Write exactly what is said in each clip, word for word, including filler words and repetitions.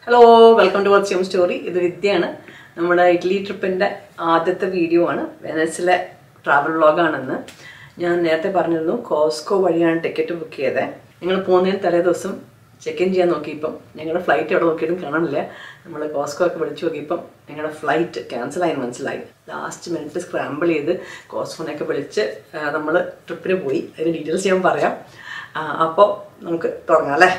Hello, welcome to What's Your Story. This is Vidya. Our Italy trip in the ആദ്യത്തെ video ആണ്. വെനീസിലെ travel vlog ആണെന്ന്. ഞാൻ നേരത്തെ പറഞ്ഞിരുന്നു കോസ്കോ വഴിയാണ് ടിക്കറ്റ് ബുക്ക് ചെയ്തത്. നിങ്ങൾ പോകുന്നതിന് തലേ ദിവസം ചെക്ക് ഇൻ ചെയ്യാൻ നോക്കിയപ്പോൾ ഞങ്ങളുടെ ഫ്ലൈറ്റ് എവിടെ നോക്കിയിട്ടും കാണാനില്ല. നമ്മൾ കോസ്കോ ഒക്കെ വിളിച്ചു നോക്കിയപ്പം ഞങ്ങളുടെ ഫ്ലൈറ്റ് ക്യാൻസൽ ആയി മനസ്സിലായി. ലാസ്റ്റ് മിനിറ്റ് സ്ക്രാമ്പിൾ ചെയ്ത് കോസ്കോനെയൊക്കെ വിളിച്ച് നമ്മൾ ട്രിപ്പിന് പോയി. അതിൻ്റെ ഡീറ്റെയിൽസ് ഞാൻ പറയാം. അപ്പോൾ നമുക്ക് തുടങ്ങാം അല്ലേ.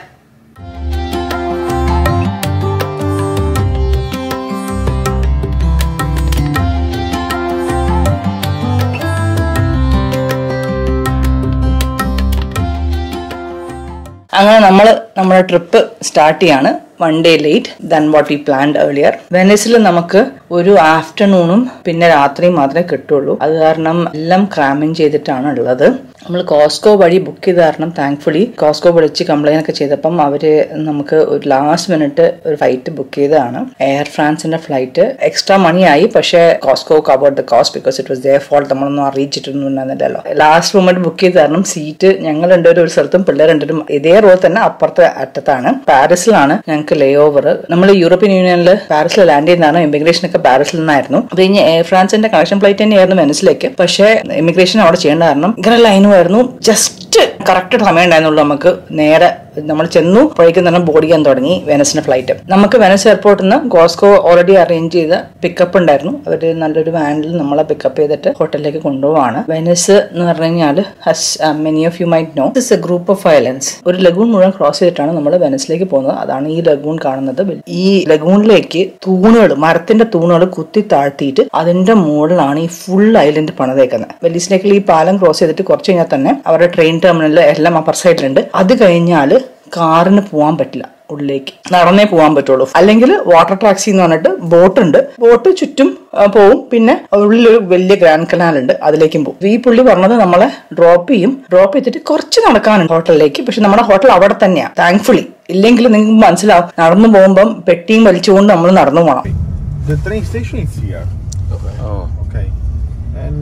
അങ്ങനെ നമ്മൾ നമ്മുടെ ട്രിപ്പ് സ്റ്റാർട്ട് ചെയ്യാണ്. One day late than what we planned earlier. വെനീസിൽ നമുക്ക് ഒരു ആഫ്റ്റർനൂണും പിന്നെ രാത്രിയും മാത്രമേ കിട്ടുള്ളൂ. അത് കാരണം എല്ലാം ക്രാമിങ് ചെയ്തിട്ടാണ് ഉള്ളത്. നമ്മൾ കോസ്കോ വഴി ബുക്ക് ചെയ്ത കാരണം താങ്ക്ഫുള്ളി കോസ്കോ വിളിച്ച് കംപ്ലൈന്റ് ഒക്കെ ചെയ്തപ്പം അവര് നമുക്ക് ഒരു ലാസ്റ്റ് മിനിറ്റ് ഒരു ഫ്ലൈറ്റ് ബുക്ക് ചെയ്തതാണ്. എയർ ഫ്രാൻസിന്റെ ഫ്ലൈറ്റ് എക്സ്ട്രാ മണി ആയി, പക്ഷേ Costco covered the cost because it was their fault. നമ്മളൊന്നും അറിയിച്ചിട്ടൊന്നും ഉണ്ടായിരുന്നില്ലല്ലോ. ലാസ്റ്റ് മൊമെന്റ് ബുക്ക് ചെയ്ത കാരണം സീറ്റ് ഞങ്ങൾ രണ്ടുപേരും ഒരു സ്ഥലത്തും പിള്ളേർ രണ്ടുപേരും ഇതേ റോ തന്നെ അപ്പുറത്തെ അറ്റത്താണ്. പാരീസിലാണ് ഞങ്ങൾക്ക് ലേ ഓവർ. നമ്മൾ യൂറോപ്യൻ യൂണിയനിൽ പാരീസിൽ ലാൻഡ് ചെയ്യുന്നതാണ്. ഇമിഗ്രേഷൻ ഒക്കെ പാരീസിൽ നിന്നായിരുന്നു. അത് കഴിഞ്ഞ് എയർ ഫ്രാൻസിന്റെ കണക്ഷൻ ഫ്ലൈറ്റ് തന്നെയായിരുന്നു വെനീസിലേക്ക്. പക്ഷേ ഇമിഗ്രേഷൻ അവിടെ ചെയ്യേണ്ട കാരണം ഇങ്ങനെ ലൈൻ ആയിരുന്നു. ജസ്റ്റ് കറക്റ്റ് സമയം ഉണ്ടായിരുന്നുള്ളൂ. നമുക്ക് നേരെ നമ്മൾ ചെന്നു അപ്പോഴേക്കും തന്നെ ബോർഡ് ചെയ്യാൻ തുടങ്ങി വെനീസിന്റെ ഫ്ലൈറ്റ്. നമുക്ക് വെനീസ് എയർപോർട്ടിൽ നിന്ന് കോസ്കോ ഓൾറെഡി അറേഞ്ച് ചെയ്ത പിക്കപ്പ് ഉണ്ടായിരുന്നു. അവര് നല്ലൊരു വാനിൽ നമ്മളെ പിക്കപ്പ് ചെയ്തിട്ട് ഹോട്ടലിലേക്ക് കൊണ്ടുപോവാണ്. വെനീസ് എന്ന് പറഞ്ഞു കഴിഞ്ഞാൽ many of you might know this a group of islands. ഒരു ലഗൂൺ മുഴുവൻ ക്രോസ് ചെയ്തിട്ടാണ് നമ്മൾ വെനീസിലേക്ക് പോകുന്നത്. അതാണ് ഈ ലഗൂൺ കാണുന്നത്. ഈ ലഗൂണിലേക്ക് തൂണുകൾ, മരത്തിന്റെ തൂണുകൾ കുത്തി താഴ്ത്തിയിട്ട് അതിന്റെ മുകളിലാണ് ഈ ഫുൾ ഐലൻഡ് പണിതേക്കുന്നത്. വെനീസിലേക്ക് ഈ പാലം ക്രോസ് ചെയ്തിട്ട് കുറച്ച് കഴിഞ്ഞാൽ തന്നെ അവരുടെ ട്രെയിൻ ടെർമിനൽ എല്ലാം അപ്പർ സൈഡിലുണ്ട്. അത് കഴിഞ്ഞാൽ കാറിന് പോകാൻ പറ്റില്ല, ഉള്ളിലേക്ക് നടന്നേ പോകാൻ പറ്റുള്ളൂ. അല്ലെങ്കിൽ വാട്ടർ ടാക്സി എന്ന് പറഞ്ഞിട്ട് ബോട്ട് ഉണ്ട്. ബോട്ട് ചുറ്റും പോവും. പിന്നെ ഉള്ളിലൊരു വലിയ ഗ്രാൻഡ് കനാൽ ഉണ്ട്, അതിലേക്കും പോകും. ഈ പുള്ളി പറഞ്ഞത് നമ്മളെ ഡ്രോപ്പ് ചെയ്യും. ഡ്രോപ്പ് ചെയ്തിട്ട് കുറച്ച് നടക്കാനുണ്ട് ഹോട്ടലിലേക്ക്. പക്ഷെ നമ്മുടെ ഹോട്ടൽ അവിടെ തന്നെയാണ് താങ്ക്ഫുള്ളി. ഇല്ലെങ്കിൽ നിങ്ങൾക്ക് മനസ്സിലാവും, നടന്നു പോകുമ്പം പെട്ടിയും വലിച്ചുകൊണ്ട് നമ്മൾ നടന്നു പോകണം. The train station is here. Okay. Oh. Okay. And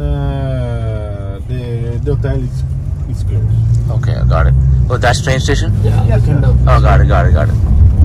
uh, the, the hotel is, is closed. Okay, got it. Oh, that's train station? Yeah. Yes, oh, got it, got it, got it.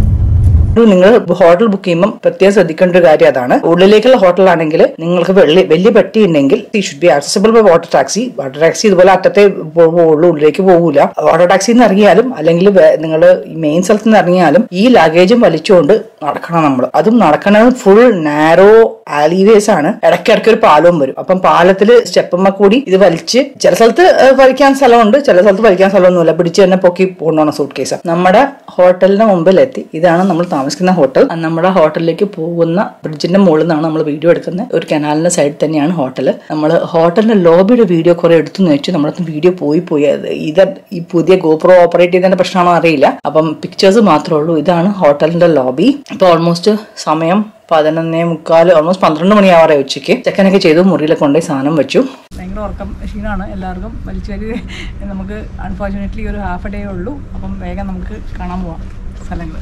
നിങ്ങൾ hotel book ചെയ്യുമ്പോൾ പ്രത്യേകം ശ്രദ്ധിക്കേണ്ട ഒരു കാര്യം അതാണ്. ഉള്ളിലേക്കുള്ള ഹോട്ടലാണെങ്കിൽ നിങ്ങൾക്ക് വലിയ വലിയ പെട്ടി ഉണ്ടെങ്കിൽ ഈ should be accessible by water taxi. Water taxi ഇതുപോലെ അറ്റത്തെ പോകുള്ളൂ, ഉള്ളിലേക്ക് പോകൂല. വാട്ടർ ടാക്സി എന്ന് ഇറങ്ങിയാലും അല്ലെങ്കിൽ നിങ്ങൾ മെയിൻ സ്ഥലത്ത് നിന്ന് ഇറങ്ങിയാലും ഈ ലഗേജും വലിച്ചുകൊണ്ട് നടക്കണം നമ്മൾ. അതും നടക്കണത് ഫുൾ നാരോ ആലിവേസ് ആണ്. ഇടയ്ക്കിടയ്ക്ക് ഒരു പാലവും വരും. അപ്പം പാലത്തില് സ്റ്റെപ്പുമ്മ കൂടി ഇത് വലിച്ച് ചില സ്ഥലത്ത് വലിക്കാൻ സ്ഥലമുണ്ട്, ചില സ്ഥലത്ത് വലിക്കാൻ സ്ഥലമൊന്നുമില്ല. പിടിച്ച് തന്നെ പൊക്കി പോകണം സൂട്ട് കേസ്. നമ്മുടെ ഹോട്ടലിന് മുമ്പിലെത്തി. ഇതാണ് നമ്മൾ താമസിക്കുന്ന ഹോട്ടൽ. നമ്മുടെ ഹോട്ടലിലേക്ക് പോകുന്ന ബ്രിഡ്ജിന്റെ മുകളിൽ നിന്നാണ് നമ്മൾ വീഡിയോ എടുക്കുന്നത്. ഒരു കനാലിന്റെ സൈഡിൽ തന്നെയാണ് ഹോട്ടൽ. നമ്മൾ ഹോട്ടലിന്റെ ലോബിയുടെ വീഡിയോ കുറെ എടുത്തു വെച്ചു. നമ്മളത് വീഡിയോ പോയി പോയി ഇത് ഈ പുതിയ ഗോപ്രോ ഓപ്പറേറ്റ് ചെയ്തതിന്റെ പ്രശ്നമാണോ അറിയില്ല. അപ്പം പിക്ചേഴ്സ് മാത്രമേ ഉള്ളൂ. ഇതാണ് ഹോട്ടലിന്റെ ലോബി. ഇപ്പൊ ഓൾമോസ്റ്റ് സമയം പതിനൊന്നേ മുക്കാല് ഓൾമോസ്റ്റ് പന്ത്രണ്ട് മണിയാവാറേ ഉച്ചയ്ക്ക്. ചെക്കനൊക്കെ ചെയ്തു. മുറിയിലൊക്കെ കൊണ്ടുപോയി സാധനം വെച്ചു. ഭയങ്കര ഉറക്കം ക്ഷീണമാണ് എല്ലാവർക്കും. വലിച്ചേരി നമുക്ക് അൺഫോർച്ചുനേറ്റ്ലി ഒരു ഹാഫ് എ ഡേ ഉള്ളൂ. അപ്പം വേഗം നമുക്ക് കാണാൻ പോവാം സ്ഥലങ്ങൾ.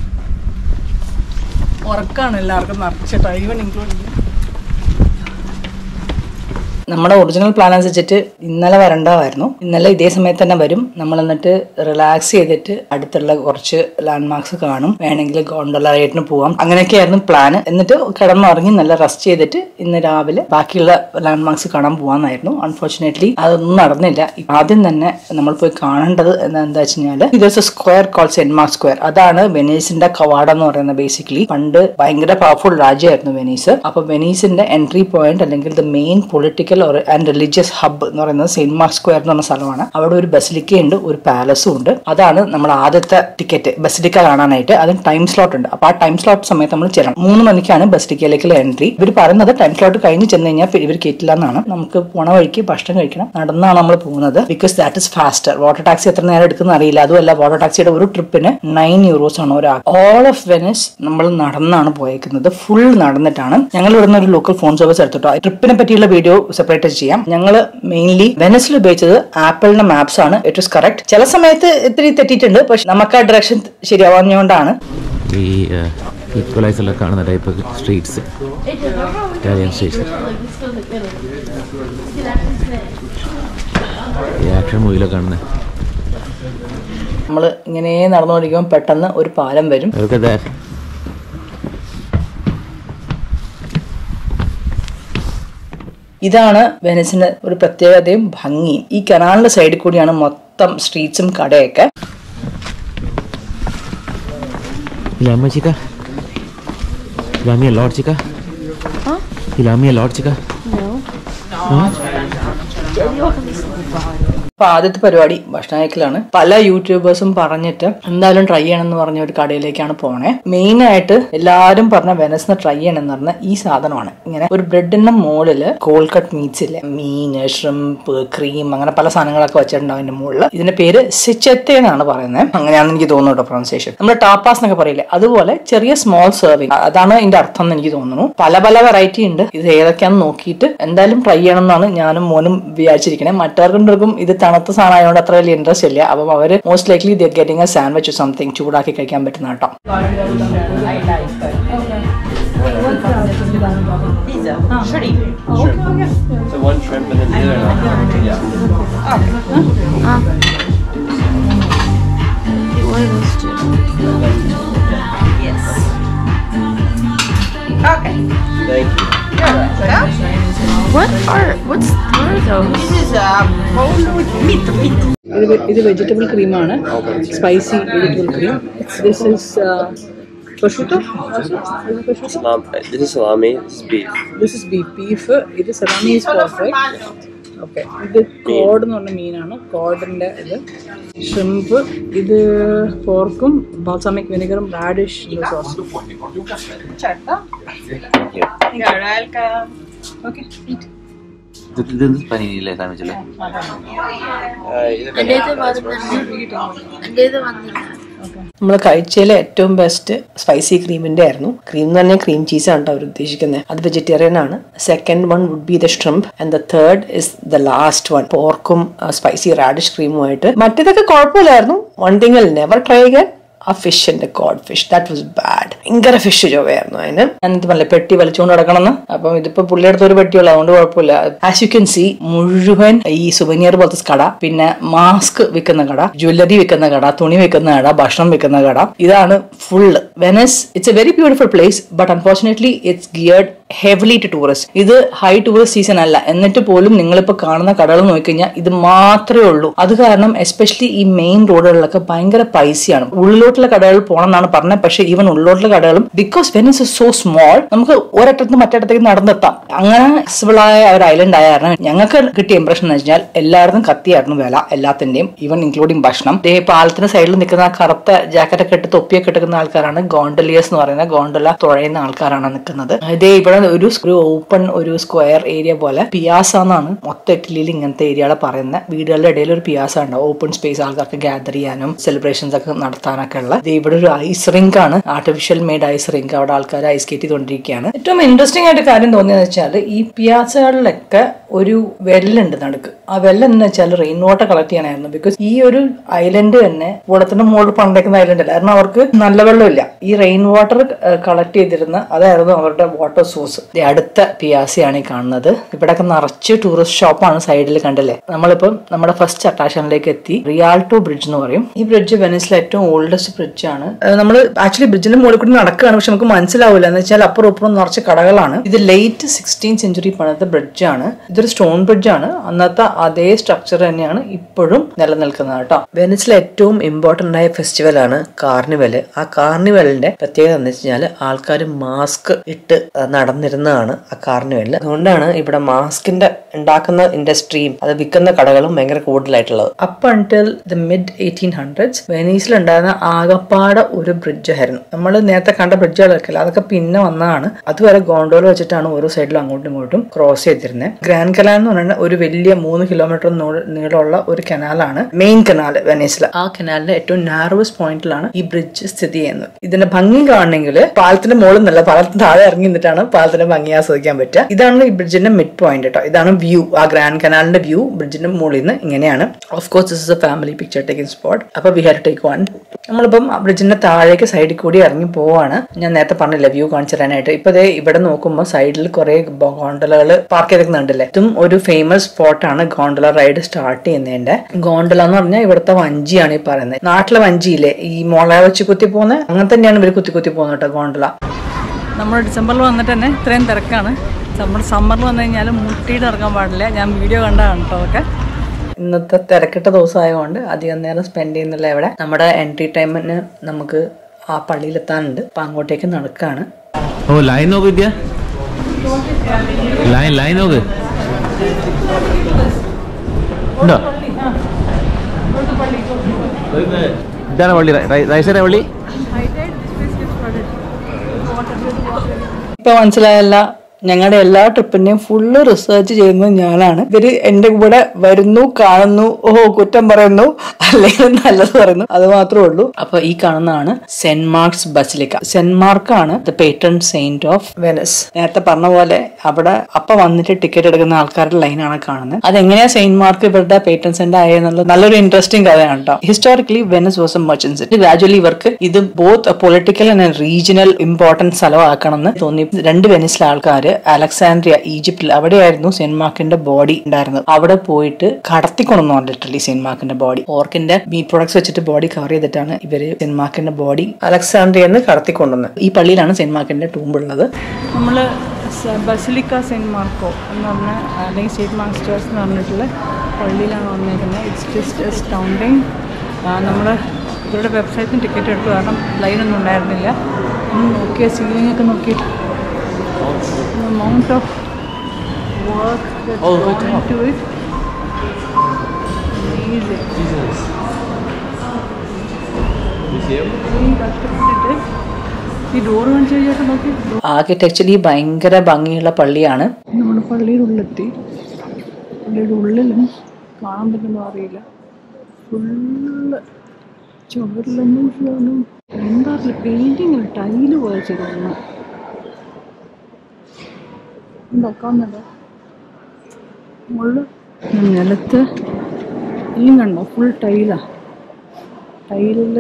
ഉറക്കമാണ് എല്ലാവർക്കും നിറച്ചിട്ടോ, ഈവൻ ഇൻക്ലൂഡിങ്. നമ്മുടെ ഒറിജിനൽ പ്ലാൻ അനുസരിച്ചിട്ട് ഇന്നലെ വരേണ്ടതായിരുന്നു. ഇന്നലെ ഇതേ സമയത്ത് തന്നെ വരും. നമ്മൾ എന്നിട്ട് റിലാക്സ് ചെയ്തിട്ട് അടുത്തുള്ള കുറച്ച് ലാൻഡ് മാർക്സ് കാണും. വേണമെങ്കിൽ ഗോണ്ടോല റൈഡിന് പോവാം. അങ്ങനെയൊക്കെയായിരുന്നു പ്ലാൻ. എന്നിട്ട് കിടന്നുറങ്ങി നല്ല റെസ്റ്റ് ചെയ്തിട്ട് ഇന്ന് രാവിലെ ബാക്കിയുള്ള ലാൻഡ് മാർക്സ് കാണാൻ പോവാന്നായിരുന്നു. അൺഫോർച്ചുനേറ്റ്ലി അതൊന്നും നടന്നില്ല. ആദ്യം തന്നെ നമ്മൾ പോയി കാണേണ്ടത് എന്താ വെച്ച് കഴിഞ്ഞാൽ ഇതൊരു square call saint mark square. അതാണ് വെനീസിന്റെ കവാട എന്ന് പറയുന്നത്. ബേസിക്കലി പണ്ട് ഭയങ്കര പവർഫുൾ രാജ്യമായിരുന്നു വെനീസ്. അപ്പൊ വെനീസിന്റെ എൻട്രി പോയിന്റ് അല്ലെങ്കിൽ the main political and religious hub എന്ന് പറയുന്നത് സെന്റ് മാർക്ക് സ്ക്വയർ എന്ന് പറഞ്ഞ സ്ഥലമാണ്. അവിടെ ഒരു ബസിലിക്ക ഉണ്ട്, ഒരു പാലസും ഉണ്ട്. അതാണ് നമ്മുടെ ആദ്യത്തെ ടിക്കറ്റ് ബസിലിക്ക കാണാനായിട്ട്. അതിന് ടൈം സ്ലോട്ട് ഉണ്ട്. അപ്പൊ ആ ടൈം സ്ലോട്ട് സമയത്ത് നമ്മൾ ചെല്ലണം. മൂന്ന് മണിക്കാണ് ബസിലിക്കയിലേക്കുള്ള എൻട്രി. ഇവർ പറയുന്നത് ടൈം സ്ലോട്ട് കഴിഞ്ഞ് ചെന്ന് കഴിഞ്ഞാൽ ഇവർ കയറ്റില്ല എന്നാണ്. നമുക്ക് പോണ വഴിക്ക് ഭക്ഷണം കഴിക്കണം. നടന്നാണ് നമ്മൾ പോകുന്നത്. Because that is faster. Water taxi എത്ര നേരം എടുക്കുന്ന അറിയില്ല. അതുമല്ല, വാട്ടർ ടാക്സിയുടെ ഒരു ട്രിപ്പിന് നയൻ യൂറോസ് ആണ് ഒരാൾ. ഓൾ ഓഫ് വെനീസ് നമ്മൾ നടന്നാണ് പോയേക്കുന്നത്. ഫുൾ നടന്നിട്ടാണ്. ഞങ്ങൾ ഇവിടുന്ന് ഒരു ലോക്കൽ ഫോൺ സർവീസ് എടുത്തിട്ടോ. ട്രിപ്പിനെ പറ്റിയുള്ള വീഡിയോ സെപ്പറേറ്റ് ചെയ്യാം. ഞങ്ങൾ മെയിൻലി വെനീസിൽ ഉപയോഗിച്ചത് ആപ്പിളിന്റെ മാപ്സ് ആണ്. It is correct. ചില സമയത്ത് ഇത്തിരി തെറ്റിയിട്ടുണ്ട്, പക്ഷെ നമുക്ക് ആ ഡയറക്ഷൻ ശരിയാവാഞ്ഞുകൊണ്ടാണ്. ഈ ഈക്വലൈസറിലൊക്കെ കാണുന്ന type streets, Italian streets, action മൂവിയിലൊക്കെ കാണുന്നത്. നമ്മൾ ഇങ്ങനെ നടന്നുകൊണ്ടിരിക്കുമ്പോൾ പെട്ടെന്ന് ഒരു പാലം വരും. ഇതാണ് വെനീസിന്റെ ഒരു പ്രത്യേകതയും ഭംഗിയും. ഈ കനാലിന്റെ സൈഡിൽ കൂടിയാണ് മൊത്തം സ്ട്രീറ്റ്സും കടയൊക്കെ. Ilami chica? Ilami a lot chica? Huh? Ilami a lot chica? No. Huh? അപ്പൊ ആദ്യത്തെ പരിപാടി ഭക്ഷണം കഴിക്കലാണ്. പല യൂട്യൂബേഴ്സും പറഞ്ഞിട്ട് എന്തായാലും ട്രൈ ചെയ്യണം എന്ന് പറഞ്ഞ ഒരു കടയിലേക്കാണ് പോണേ. മെയിൻ ആയിട്ട് എല്ലാരും പറഞ്ഞ വെനസിന് ട്രൈ ചെയ്യണം എന്ന് പറഞ്ഞ ഈ സാധനമാണ്. ഇങ്ങനെ ഒരു ബ്രെഡിന്റെ മുകളില് കോൾഡ് കട്ട് മീറ്റ്സ് ഇല്ലേ, മീന്, ഷ്രിംപ്, ക്രീം, അങ്ങനെ പല സാധനങ്ങളൊക്കെ വെച്ചിട്ടുണ്ടാവും അതിന്റെ മുകളിൽ. ഇതിന്റെ പേര് സിച്ചത്തെ എന്നാണ് പറയുന്നത്. അങ്ങനെയാണെന്ന് എനിക്ക് തോന്നുന്നു കേട്ടോ പ്രൊനൗൺസിയേഷൻ. നമ്മുടെ ടാപ്പാസ് എന്നൊക്കെ പറയില്ലേ, അതുപോലെ ചെറിയ സ്മോൾ സെർവിങ്, അതാണ് ഇതിന്റെ അർത്ഥം എന്ന് എനിക്ക് തോന്നുന്നു. പല പല വെറൈറ്റി ഉണ്ട്. ഇത് ഏതൊക്കെയാണെന്ന് നോക്കിയിട്ട് എന്തായാലും ട്രൈ ചെയ്യണം എന്നാണ് ഞാനും മോനും വിചാരിച്ചിരിക്കണേ. മറ്റവർക്കും ഇത് തണുത്ത സാധനമായതുകൊണ്ട് അത്ര വലിയ ഇൻട്രസ്റ്റ് ഇല്ല. അപ്പം അവര് most likely they getting a sandwich something ചൂടാക്കി കഴിക്കാൻ പറ്റുന്ന കേട്ടോ. So one shrimp and then the other. Yeah. Ah. What are those two? Yes. Okay. Thank you. What are what's what are those? This is a whole meat meat. ഇത് vegetable ക്രീമാണ്, spicy vegetable cream. This is prosciutto. Salam. This is salami. This is beef. This is beef. Beef. ഇത് salami is perfect. Okay. ഇത് cod എന്ന് പറഞ്ഞ മീനാണ്. കോഡിന്റെ ഇത് shrimp. ഇത് പോർക്കും ബാൽസാമിക് വിനെഗറും റാഡിഷ് സോസും. ഓക്കെ. ഇത് പനീനില്ലേ കാണിച്ചല്ലേ? And ഇത് വന്നില്ല. And ഇത് വന്നില്ല. നമ്മൾ കഴിച്ചതിലെ ഏറ്റവും ബെസ്റ്റ് സ്പൈസി ക്രീമിന്റെ ആയിരുന്നു. ക്രീം എന്ന് പറഞ്ഞാൽ ക്രീം ചീസ് ആണ് അവർ ഉദ്ദേശിക്കുന്നത്. അത് വെജിറ്റേറിയൻ ആണ്. Second one would be the shrimp and the third is the last one പോർക്കും സ്പൈസി റാഡിഷ് ക്രീമുമായിട്ട്. മറ്റേതൊക്കെ കുഴപ്പമില്ലായിരുന്നു. One thing I never try again, ആ ഫിഷിന്റെ cod fish, that was bad. ഭയങ്കര ഫിഷ് ചൊവ്വയായിരുന്നു അതിന്. ഞാനിത് പറഞ്ഞ പെട്ടി വലിച്ചുകൊണ്ട് നടക്കണമെന്ന്. അപ്പം ഇതിപ്പോ പുള്ളിയെടുത്ത് ഒരു പെട്ടിയുള്ള, അതുകൊണ്ട് കുഴപ്പമില്ല. ആസ് യു കെൻ സി മുഴുവൻ ഈ സുവനിയർ പോലത്തെ കട, പിന്നെ മാസ്ക് വിൽക്കുന്ന കട, ജ്വല്ലറി വിൽക്കുന്ന കട, തുണി വിൽക്കുന്ന കട, ഭക്ഷണം വിൽക്കുന്ന കട, ഇതാണ് full. Venice it's a very beautiful place, but unfortunately it's geared heavily to tourist. ഇത് ഹൈ ടൂറിസ്റ്റ് സീസൺ അല്ല. എന്നിട്ട് പോലും നിങ്ങളിപ്പോ കാണുന്ന കടകൾ നോക്കിക്കഴിഞ്ഞാൽ ഇത് മാത്രമേ ഉള്ളൂ. അത് കാരണം എസ്പെഷ്യലി ഈ മെയിൻ റോഡുകളിലൊക്കെ ഭയങ്കര പൈസയാണ്. ഉള്ളിലോട്ടുള്ള കടകൾ പോകണം എന്നാണ് പറഞ്ഞത്. പക്ഷെ ഈവൻ ഉള്ളിലോട്ടുള്ള കടകളും, because Venice is so small, നമുക്ക് ഒരറ്റത്ത് മറ്റേടത്തേക്ക് നടന്നെത്താം. അങ്ങനെ ആയ ഒരു ഐലൻഡ് ആയ കാരണം ഞങ്ങൾക്ക് കിട്ടിയ ഇംപ്രഷൻ എന്ന് വെച്ചാൽ എല്ലായിടത്തും കത്തിയായിരുന്നു വില എല്ലാത്തിന്റെയും, ഈവൻ ഇൻക്ലൂഡിംഗ് ഭക്ഷണം. ദേ പാലത്തിന് സൈഡിൽ നിൽക്കുന്ന കറുത്ത ജാക്കറ്റൊക്കെ ഇട്ട് തൊപ്പിയൊക്കെ എടുക്കുന്ന ആൾക്കാരാണ് ഗോണ്ടലിയേഴ്സ് എന്ന് പറയുന്നത്. ഗോണ്ടല തുഴയുന്ന ആൾക്കാരാണ് നിൽക്കുന്നത്. ഇതേ ഇവിടെ ഒരു ഒരു ഓപ്പൺ ഒരു സ്ക്വയർ ഏരിയ പോലെ പിയാസ എന്നാണ് മൊത്തം ഇറ്റലിയിൽ ഇങ്ങനത്തെ ഏരിയകളെ പറയുന്നത്. വീടുകളുടെ ഇടയിൽ ഒരു പിയാസ ഉണ്ടാവും, ഓപ്പൺ സ്പേസ് ആൾക്കാർക്ക് ഗ്യാദർ ചെയ്യാനും സെലിബ്രേഷൻസ് ഒക്കെ നടത്താനൊക്കെ ഉള്ള. ഇവിടെ ഒരു ഐസ് റിങ്ക് ആണ്, ആർട്ടിഫിഷ്യൽ മെയ്ഡ് ഐസ് റിങ്ക്. അവിടെ ആൾക്കാർ ഐസ് സ്കേറ്റ് ചെയ്തുകൊണ്ടിരിക്കുകയാണ്. ഏറ്റവും ഇൻട്രസ്റ്റിംഗ് ആയിട്ട് കാര്യം തോന്നിയെന്ന് വെച്ചാൽ ഈ പിയാസകളിലൊക്കെ ഒരു വെല്ലുണ്ട് നടുക്ക്. ആ വെല്ലം എന്ന് വെച്ചാൽ റെയിൻ വാട്ടർ കളക്ട് ചെയ്യാനായിരുന്നു. ബിക്കോസ് ഈ ഒരു ഐലൻഡ് തന്നെ വെള്ളത്തിന്റെ മുകളിൽ പണ്ടേക്കുന്ന ഐലൻഡ് അല്ല, കാരണം അവർക്ക് നല്ല വെള്ളമില്ല. ഈ റെയിൻ വാട്ടർ കളക്ട് ചെയ്തിരുന്ന അതായിരുന്നു അവരുടെ വാട്ടർ സോഴ്സ്. അടുത്ത പിയാസയാണ് ഈ കാണുന്നത്. ഇവിടെയൊക്കെ നിറച്ച് ടൂറിസ്റ്റ് ഷോപ്പാണ് സൈഡിൽ, കണ്ടല്ലേ. നമ്മളിപ്പം നമ്മുടെ ഫസ്റ്റ് അട്രാക്ഷനിലേക്ക് എത്തി. റിയാൾട്ടോ ബ്രിഡ്ജ് എന്ന് പറയും. ഈ ബ്രിഡ്ജ് വെനീസിലെ ഏറ്റവും ഓൾഡസ്റ്റ് ബ്രിഡ്ജ് ആണ്. നമ്മൾ ആക്ച്വലി ബ്രിഡ്ജിന്റെ മുകളിൽ കൂടി നടക്കുകയാണ്, പക്ഷെ നമുക്ക് മനസ്സിലാവില്ല. എന്ന് വെച്ചാൽ അപ്പുറം ഇപ്പുറം നിറച്ച് കടകളാണ്. ഇത് ലേറ്റ് സിക്സ്റ്റീൻ സെഞ്ചുറി പണിത ബ്രിഡ്ജ് ആണ്. ഇതൊരു സ്റ്റോൺ ബ്രിഡ്ജ് ആണ്. അന്നത്തെ അതേ സ്ട്രക്ചർ തന്നെയാണ് ഇപ്പോഴും നിലനിൽക്കുന്നത് കേട്ടോ. വെനീസിലെ ഏറ്റവും ഇമ്പോർട്ടന്റ് ആയ ഫെസ്റ്റിവൽ ആണ് കാർണിവൽ. ആ കാർണിവലിന്റെ പ്രത്യേകത എന്ന് വെച്ചാൽ ആൾക്കാർ മാസ്ക് ഇട്ട് നടന്നിരുന്നതാണ് ആ കാർണിവലിൽ. അതുകൊണ്ടാണ് ഇവിടെ മാസ്കിന്റെ ഉണ്ടാക്കുന്ന ഇൻഡസ്ട്രിയും അത് വിൽക്കുന്ന കടകളും ഭയങ്കര കൂടുതലായിട്ടുള്ളത്. Up until the mid eighteen hundreds വെനീസിൽ ഉണ്ടായിരുന്ന ആകപ്പാട് ഒരു ബ്രിഡ്ജ് ആയിരുന്നു. നമ്മൾ നേരത്തെ കണ്ട ബ്രിഡ്ജുകളൊക്കെ അല്ല, അതൊക്കെ പിന്നെ വന്നതാണ്. അതുവരെ ഗോണ്ടോല വെച്ചിട്ടാണ് ഓരോ സൈഡിലും അങ്ങോട്ടും ഇങ്ങോട്ടും ക്രോസ് ചെയ്തിരുന്നത്. ഗ്രാൻഡ് കനാൽ എന്ന് പറയുന്നത് ഒരു വലിയ മൂന്ന് കിലോമീറ്റർ നീളമുള്ള ഒരു കനാലാണ്, മെയിൻ കനാൽ വെനീസിൽ. ആ കനാലിന്റെ ഏറ്റവും നാരോവസ്റ്റ് പോയിന്റിലാണ് ഈ ബ്രിഡ്ജ് സ്ഥിതി ചെയ്യുന്നത്. ഇതിന്റെ ഭംഗി കാണണമെങ്കിൽ പാലത്തിന്റെ മുകളിൽ നിന്നല്ല, പാലത്തിന് താഴെ ഇറങ്ങി നിന്നിട്ടാണ് പാലത്തിന്റെ ഭംഗി ആസ്വദിക്കാൻ പറ്റുക. ഇതാണ് ഈ ബ്രിഡ്ജിന്റെ മിഡ് പോയിന്റ് കേട്ടോ. ഇതാണ് വ്യൂ, ആ ഗ്രാൻഡ് കനാലിന്റെ വ്യൂ ബ്രിഡ്ജിന്റെ മുകളിൽ നിന്ന് ഇങ്ങനെയാണ്. Of course this is a family picture taking spot. അപ്പൊ we have to take one. നമ്മളിപ്പം ബ്രിഡ്ജിന്റെ താഴേക്ക് സൈഡിൽ കൂടി ഇറങ്ങി പോവാണ്. ഞാൻ നേരത്തെ പറഞ്ഞില്ല വ്യൂ കാണിച്ചു തരാനായിട്ട്. ഇപ്പൊ ദേ ഇവിടെ നോക്കുമ്പോൾ സൈഡിൽ കുറെ ഗോണ്ടലകൾ പാർക്ക് ചെയ്തിട്ടുണ്ടല്ലേ. ഇതും ഒരു ഫേമസ് സ്പോട്ടാണ് ഗോണ്ടല റൈഡ് സ്റ്റാർട്ട് ചെയ്യുന്നതിന്റെ. ഗോണ്ടല എന്ന് പറഞ്ഞാൽ ഇവിടുത്തെ വഞ്ചിയാണ് ഈ പറയുന്നത്. നാട്ടിലെ വഞ്ചിയില്ലേ ഈ മുള വെച്ച് കുത്തി പോകുന്നത്, അങ്ങനെ തന്നെയാണ് ഇവർ കുത്തി കുത്തി പോകുന്നത് കേട്ടോ ഗോണ്ടല. നമ്മൾ ഡിസംബറിൽ വന്നിട്ട് തന്നെ ഇത്രയും തിരക്കാണ്. നമ്മുടെ സമ്മറിൽ വന്നു കഴിഞ്ഞാൽ മുട്ടിയിട്ട് ഇറങ്ങാൻ പാടില്ല. ഞാൻ വീഡിയോ കണ്ടാണ് കേട്ടോ അതൊക്കെ. ഇന്നത്തെ തിരക്കിട്ട ദിവസമായതുകൊണ്ട് അധികം നേരം സ്പെൻഡ് ചെയ്യുന്നില്ല ഇവിടെ. നമ്മുടെ എൻട്രി ടൈമിന് നമുക്ക് ആ പള്ളിയിലെത്താനുണ്ട്. അപ്പം അങ്ങോട്ടേക്ക് നടക്കുകയാണ്. ഓ ലൈൻ നോക്ക് വിദ്യ, ലൈൻ ലൈൻ നോക്ക് ഉണ്ടോ? ഇതാണ് പള്ളി, റൈറ്റ് സൈഡ് പള്ളി. ഇപ്പൊ മനസ്സിലായല്ല, ഞങ്ങളുടെ എല്ലാ ട്രിപ്പിന്റെയും ഫുള്ള് റിസർച്ച് ചെയ്യുന്നത് ഞാനാണ്. ഇവര് എന്റെ കൂടെ വരുന്നു, കാണുന്നു, ഓഹോ കുറ്റം പറയുന്നു, അല്ലെങ്കിൽ നല്ലത് പറയുന്നു, അത് മാത്രമേ ഉള്ളൂ. അപ്പൊ ഈ കാണുന്നതാണ് സെന്റ് മാർക്സ് ബസിലിക്ക. സെന്റ് മാർക്കാണ് the patron saint of Venice. നേരത്തെ പറഞ്ഞ പോലെ അവിടെ അപ്പൊ വന്നിട്ട് ടിക്കറ്റ് എടുക്കുന്ന ആൾക്കാരുടെ ലൈനാണ് കാണുന്നത്. അതെങ്ങനെയാ സെയിന്റ് മാർക്ക് ഇവരുടെ പേട്രൺ സെന്റ് ആയെന്നുള്ളത് നല്ലൊരു ഇൻട്രസ്റ്റിംഗ് കഥയാണ് കേട്ടോ. Historically Venice was a merchant city. Gradually ഇവർക്ക് ഇത് both political and regional importance സ്ഥലമാക്കണമെന്ന് തോന്നി. രണ്ട് വെനസിലെ ആൾക്കാർ അലക്സാൻഡ്രിയ ഈജിപ്തിൽ, അവിടെയായിരുന്നു സെന്റ് മാർക്കിന്റെ ബോഡി ഉണ്ടായിരുന്നത്. അവിടെ പോയിട്ട് കടത്തിക്കൊണ്ടു ലിറ്ററലി സെന്റ് മാർക്കിന്റെ ബോഡി. ഓർക്കിന്റെ മീറ്റ് പ്രൊഡക്ട്സ് വെച്ചിട്ട് ബോഡി കവർ ചെയ്തിട്ടാണ് ഇവര് സെന്റ് മാർക്കിന്റെ ബോഡി അലക്സാൻഡ്രിയെന്ന് കടത്തിക്കൊണ്ടുവന്നത്. ഈ പള്ളിയിലാണ് സെന്റ് മാർക്കിന്റെ ടൂംബ് ഉള്ളത്. നമ്മള് ബസിലിക്ക സെന്റ് മാർക്കോ എന്ന് പറഞ്ഞ അല്ലെങ്കിൽ സെന്റ് മാർക്ക് ചർച്ച് എന്ന് പറഞ്ഞിട്ടുള്ള പള്ളിയിലാണ് വന്നേക്കുന്നത്. It's just astounding. നമ്മൾ ഇവരുടെ വെബ്സൈറ്റിൽ ടിക്കറ്റ് എടുത്തു, കാരണം ലൈനൊന്നും ഉണ്ടായിരുന്നില്ല. ഒന്ന് നോക്കിയ സീലിംഗ് ഒക്കെ നോക്കിയിട്ട് the amount of work that's oh, gone into it, amazing. Jesus. Museum. ഈ ഡോർ കാണിച്ചു കഴിഞ്ഞാൽ നോക്കി. ആർക്കിടെക്ചറലി ഭയങ്കര ഭംഗിയുള്ള പള്ളിയാണ്. നമ്മുടെ പള്ളിയുടെ ഉള്ളിലെത്തി. പള്ളിയുടെ ഉള്ളിലും കാണാൻ പറ്റുന്നോ അറിയില്ല. ഫുള്ള് ചുവരിലൊന്നും ഫുള്ളും എന്താ പെയിന്റിങ് ടൈല് പോലെ ചെയ്തു ഉണ്ടാക്കാവുന്നത്. മുകളിൽ നിലത്ത് എല്ലാം കണ്ടോ, ഫുൾ ടൈലാ. ടൈലിൽ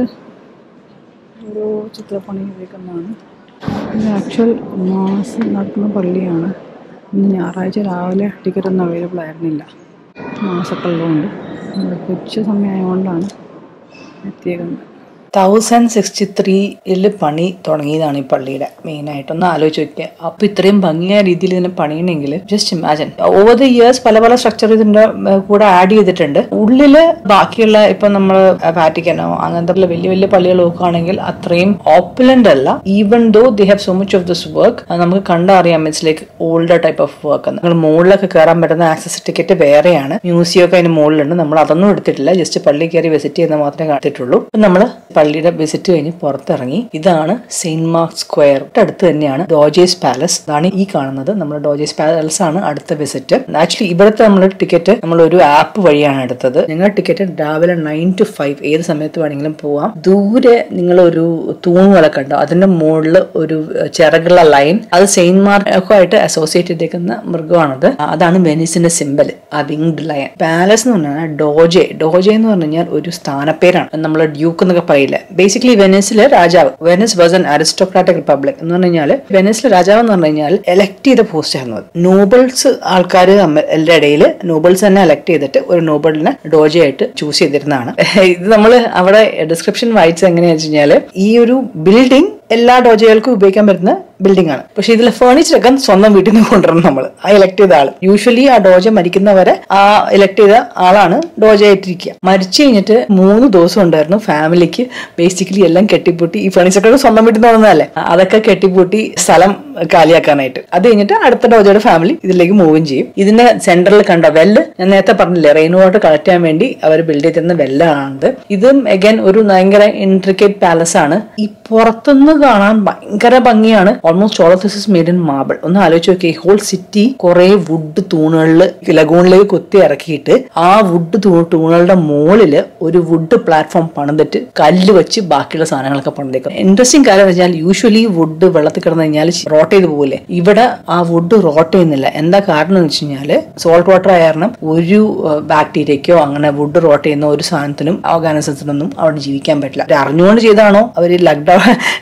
ഓരോ ചിത്രപ്പണി ചെയ്തേക്കുന്നതാണ്. ഇത് ആക്ച്വൽ മാസം നടക്കുന്ന പള്ളിയാണ്. ഇന്ന് ഞായറാഴ്ച രാവിലെ ടിക്കറ്റ് ഒന്നും അവൈലബിൾ ആയിരുന്നില്ല, മാസക്കുള്ളതുകൊണ്ട്. ഉച്ച സമയമായതുകൊണ്ടാണ് എത്തിയേക്കുന്നത്. തൗസൻഡ് സിക്സ്റ്റി ത്രീയില് പണി തുടങ്ങിയതാണ് ഈ പള്ളിയുടെ മെയിനായിട്ട്. ഒന്ന് ആലോചിച്ച് നോക്കിയാൽ. അപ്പൊ ഇത്രയും ഭംഗിയായ രീതിയിൽ ഇതിനെ പണിയണമെങ്കിൽ just imagine. Over the years പല പല സ്ട്രക്ചർ ഇതിന്റെ കൂടെ ആഡ് ചെയ്തിട്ടുണ്ട്. ഉള്ളില് ബാക്കിയുള്ള ഇപ്പൊ നമ്മൾ വാറ്റിക്കനോ അങ്ങനത്തെ വലിയ വലിയ പള്ളികൾ നോക്കുകയാണെങ്കിൽ അത്രയും ഓപ്പുലന്റ് അല്ല. Even though they have so much of this work, നമുക്ക് കണ്ടറിയാം it's like older type of work. നിങ്ങൾ മുകളിലൊക്കെ കയറാൻ പറ്റുന്ന ആക്സസ് ടിക്കറ്റ് വേറെയാണ്. മ്യൂസിയം ഒക്കെ അതിന് മുകളിലുണ്ട്. നമ്മൾ അതൊന്നും എടുത്തിട്ടില്ല, ജസ്റ്റ് പള്ളി കയറി വിസിറ്റ് ചെയ്യുന്ന മാത്രമേ കാണിച്ചിട്ടുള്ളൂ. നമ്മള് പള്ളിയുടെ വിസിറ്റ് കഴിഞ്ഞ് പുറത്തിറങ്ങി. ഇതാണ് സെയിന്റ് മാർക്ക് സ്ക്വയർ. അടുത്ത് തന്നെയാണ് ഡോജേസ് പാലസ്. ഇതാണ് ഈ കാണുന്നത്. നമ്മുടെ ഡോജേസ് പാലസ് ആണ് അടുത്ത വിസിറ്റ്. ആക്ച്വലി ഇവിടുത്തെ നമ്മൾ ടിക്കറ്റ് നമ്മൾ ഒരു ആപ്പ് വഴിയാണ് എടുത്തത്. നിങ്ങൾ ടിക്കറ്റ് രാവിലെ നയൻ ടു ഫൈവ് ഏത് സമയത്ത് വേണമെങ്കിലും പോവാം. ദൂരെ നിങ്ങൾ ഒരു തൂണുകളൊക്കെ ഉണ്ടോ, അതിന്റെ മുകളിൽ ഒരു ചിറകുള്ള ലൈൻ, അത് സെയിന്റ് മാർക്കുമായിട്ട് അസോസിയേറ്റ് ചെയ്തേക്കുന്ന മൃഗമാണത്. അതാണ് വെനീസിന്റെ സിമ്പൽ, ആ വിങ്ഡ് ലയൺ. പാലസ് എന്ന് പറഞ്ഞാൽ ഡോജെ. ഡോജെ എന്ന് പറഞ്ഞു കഴിഞ്ഞാൽ ഒരു സ്ഥാനപ്പേരാണ്. നമ്മൾ ഡ്യൂക്ക് എന്നൊക്കെ പറയില്ല. ബേസിക്കലി വെനീസിലെ രാജാവ്. Venice was an aristocratic republic എന്ന് പറഞ്ഞു കഴിഞ്ഞാൽ വെനീസിലെ രാജാവ് എന്ന് പറഞ്ഞു കഴിഞ്ഞാൽ എലക്ട് ചെയ്ത പോസ്റ്റ് ആയിരുന്നു. നോബിൾസ് ആൾക്കാർ എല്ലാ ഇടയിൽ നോബിൾസ് തന്നെ എലക്ട് ചെയ്തിട്ട് ഒരു നോബിളിനെ ഡോജെ ആയിട്ട് ചൂസ് ചെയ്തിരുന്നതാണ്. ഇത് നമ്മൾ അവിടെ ഡിസ്ക്രിപ്ഷൻ വായിച്ചത് എങ്ങനെയാണെന്ന് വെച്ച് കഴിഞ്ഞാൽ ഈ ഒരു ബിൽഡിംഗ് എല്ലാ ഡോജകൾക്കും ഉപയോഗിക്കാൻ പറ്റുന്ന ബിൽഡിംഗ് ആണ്. പക്ഷെ ഇതിലെ ഫേർണിച്ചർ ഒക്കെ സ്വന്തം വീട്ടിൽ നിന്ന് കൊണ്ടുവരണം നമ്മൾ, ആ ഇലക്ട് ചെയ്ത ആള്. യൂഷ്വലി ആ ഡോജ മരിക്കുന്നവരെ ആ ഇലക്ട് ചെയ്ത ആളാണ് ഡോജ ആയിട്ടിരിക്കുക. മരിച്ചു കഴിഞ്ഞിട്ട് മൂന്ന് ദിവസം ഉണ്ടായിരുന്നു ഫാമിലിക്ക് ബേസിക്കലി എല്ലാം കെട്ടിപ്പൂട്ടി, ഈ ഫേർണിച്ചർ ഒക്കെ സ്വന്തം വീട്ടിൽ നിന്ന് വന്നതല്ലേ, അതൊക്കെ കെട്ടിപ്പൂട്ടി സ്ഥലം കാലിയാക്കാനായിട്ട്. അത് കഴിഞ്ഞിട്ട് അടുത്ത ഡോജയുടെ ഫാമിലി ഇതിലേക്ക് മൂവും ചെയ്യും. ഇതിന്റെ സെന്ററിൽ കണ്ട വെല്ല് ഞാൻ നേരത്തെ പറഞ്ഞില്ലേ, റെയിൻ വാട്ടർ കളക്ട് ചെയ്യാൻ വേണ്ടി അവർ ബിൽഡ് ചെയ്തിരുന്ന വെല്ലാണത്. ഇതും അഗൈൻ ഒരു ഭയങ്കര ഇൻട്രിക്കേറ്റ് പാലസ് ആണ്. ഈ പുറത്തുനിന്ന് കാണാൻ ഭയങ്കര ഭംഗിയാണ്. Almost all of this is made in marble. ഒന്ന് ആലോചിച്ച് നോക്കി, ഹോൾ സിറ്റി കുറെ വുഡ് തൂണുകളിൽ ലഗൂണിലേക്ക് കൊത്തി ഇറക്കിയിട്ട് ആ വുഡ് തൂണുകളുടെ മുകളില് ഒരു വുഡ് പ്ലാറ്റ്ഫോം പണിതിട്ട് കല്ല് വെച്ച് ബാക്കിയുള്ള സാധനങ്ങളൊക്കെ പണിതേക്കും. ഇൻട്രസ്റ്റിംഗ് കാര്യം എന്ന് വെച്ചാൽ യൂഷ്വലി വുഡ് വെള്ളത്തിൽ കിടന്നു കഴിഞ്ഞാൽ റോട്ട് ചെയ്ത് പോകില്ലേ, ഇവിടെ ആ വുഡ് റോട്ട് ചെയ്യുന്നില്ല. എന്താ കാരണം എന്ന് വെച്ച് കഴിഞ്ഞാല് സോൾട്ട് വാട്ടർ ആയ കാരണം ഒരു ബാക്ടീരിയക്കോ അങ്ങനെ വുഡ് റോട്ട് ചെയ്യുന്ന ഒരു സാധനത്തിനും ഓർഗാനിസത്തിനൊന്നും അവിടെ ജീവിക്കാൻ പറ്റില്ല. അറിഞ്ഞുകൊണ്ട് ചെയ്താണോ അവര് ലക്ഡൌൺ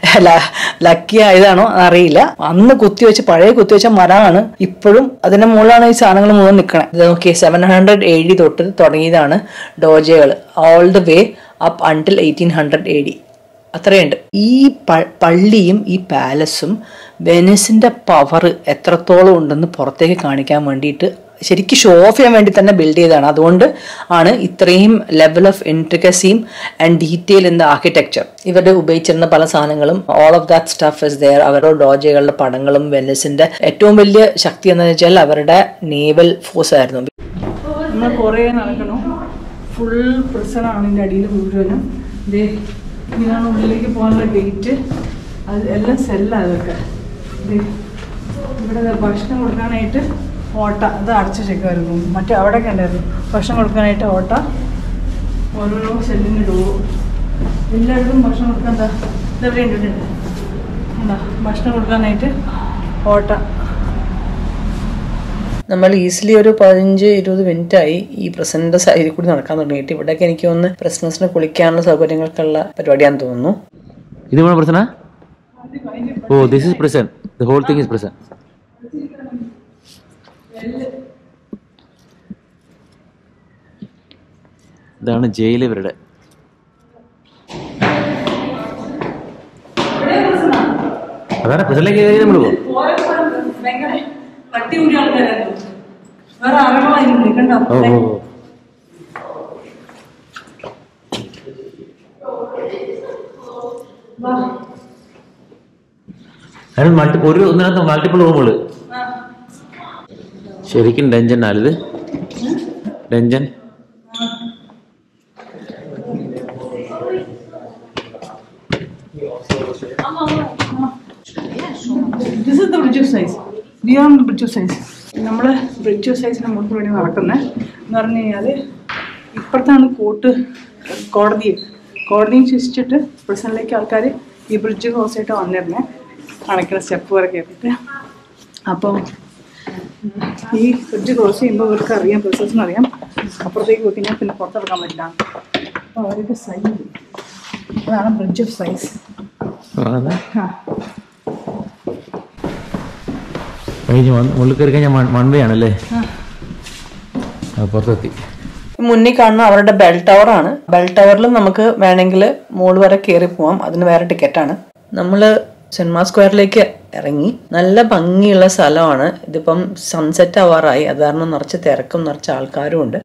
ലക്കി ആയതാണോ അറിയില്ല. അന്ന് കുത്തിവെച്ച് പഴയ കുത്തിവെച്ച മരമാണ് ഇപ്പോഴും അതിന്റെ മുകളിലാണ് ഈ സാധനങ്ങൾ മുഴുവൻ നിൽക്കണേ. ഇത് നോക്കിയേ, സെവൻ ഹൺഡ്രഡ് എ ഡി തൊട്ട് തുടങ്ങിയതാണ് ഡോജകൾ, all the way up until eighteen hundred A D. അത്രയുണ്ട്. ഈ പള്ളിയും ഈ പാലസും വെനീസിന്റെ പവർ എത്രത്തോളം ഉണ്ടെന്ന് പുറത്തേക്ക് കാണിക്കാൻ വേണ്ടിയിട്ട് ശരിക്കും ഷോ ഓഫ് ചെയ്യാൻ വേണ്ടി തന്നെ ബിൽഡ് ചെയ്തതാണ്. അതുകൊണ്ട് ആണ് ഇത്രയും ലെവൽ ഓഫ് ഇൻട്രിക്കസിയും and detail in the architecture. ഇവരുടെ ഉപയോഗിച്ചിരുന്ന പല സാധനങ്ങളും all of that stuff is there. അവരുടെ ഡോജകളുടെ പടങ്ങളും. വെനീസിന്റെ ഏറ്റവും വലിയ ശക്തി എന്ന് വെച്ചാൽ അവരുടെ നേവൽ ഫോഴ്സ് ആയിരുന്നു. നമ്മൾ കുറേ നടക്കണം. ഫുൾ പ്രിസണാണ് ഇതിൻ്റെ അടിയിൽ മുഴുവനും. ഇതേ ഇങ്ങനെയാണ് ഉള്ളിലേക്ക് പോകാനുള്ള ഗേറ്റ്. അത് എല്ലാം സെല്ലാണ് അതൊക്കെ. ഇവിടെ ഭക്ഷണം കൊടുക്കാനായിട്ട് ഓട്ട അത് അടച്ചു വെക്കുമായിരുന്നു. മറ്റേ അവിടെയൊക്കെ ഉണ്ടായിരുന്നു ഭക്ഷണം കൊടുക്കാനായിട്ട് ഓട്ട. ഓരോരോ സെല്ലിന് ഡോർ. എല്ലായിടത്തും ഭക്ഷണം കൊടുക്കാൻ എന്താ ഇതെവിടെ ഉണ്ടിട്ടുണ്ട് എന്താ ഭക്ഷണം കൊടുക്കാനായിട്ട് ഓട്ട. നമ്മൾ ഈസിലി ഒരു പതിനഞ്ച് ഇരുപത് മിനിറ്റായി ഈ പ്രസന്റിന്റെ സൈഡിൽ കൂടി നടക്കാൻ തുടങ്ങിയിട്ട്. ഇവിടെയൊക്കെ എനിക്ക് ഒന്ന് പ്രസിഡൻസിന് കുളിക്കാനുള്ള സൗകര്യങ്ങൾക്കുള്ള പരിപാടിയാണെന്ന് തോന്നുന്നു. ഇത് prison oh this is prison. The whole thing is prison. ഇതാണ് ജയിൽ ഇവരുടെ. അതാണ് പ്രസന്റിലേക്ക് നമ്മൾ പോകും. ഒരു ഒന്നിനകത്ത് മൾട്ടിപ്പിൾ റൂമുകള്. ശരിക്കും ഡെഞ്ചൻ ആണിത്. Dungeon This is the bridge of size. We are on the bridge of size. നമ്മൾ ബ്രിഡ്ജ് ഓഫ് സൈസിന് മുകളിൽ വേണ്ടി നടക്കുന്നത് എന്ന് പറഞ്ഞു കഴിഞ്ഞാൽ ഇപ്പുറത്താണ് കോർട്ട് കോടതി. കോടതിയും ചുറ്റിച്ചിട്ട് പ്രസിഡന്റിലേക്ക് ആൾക്കാർ ഈ ബ്രിഡ്ജ് ക്രോസ് ആയിട്ട് വന്നിരുന്നേ കണക്കിന് സ്റ്റെപ്പ് വരെ കയറിയിട്ട്. അപ്പോൾ ഈ ബ്രിഡ്ജ് ക്രോസ് ചെയ്യുമ്പോൾ അവർക്ക് അറിയാം, പ്രൊസസ്സിന് അറിയാം അപ്പുറത്തേക്ക് പോയി കഴിഞ്ഞാൽ പിന്നെ പുറത്തിറക്കാൻ പറ്റില്ല. അപ്പോൾ അവർക്ക് സൈൻ. അതാണ് ബ്രിഡ്ജ് ഓഫ് സൈസ്. ആ മുകളിൽ കയറി കഴിഞ്ഞാൽ വൺ വേ ആണല്ലേ. പുറത്തെത്തി. മുന്നിൽ കാണുന്ന അവരുടെ ബെൽ ടവർ ആണ്. ബെൽ ടവറിൽ നമുക്ക് വേണമെങ്കിൽ മുകളിൽ വരെ കയറി പോവാം. അതിന് വേറെ ടിക്കറ്റാണ്. നമ്മൾ സെൻമാ സ്ക്വയറിലേക്ക് ഇറങ്ങി. നല്ല ഭംഗിയുള്ള സ്ഥലമാണ്. ഇതിപ്പം സൺസെറ്റ് ആവാറായി. അത് കാരണം നിറച്ച് തിരക്കും നിറച്ച് ആൾക്കാരും ഉണ്ട്.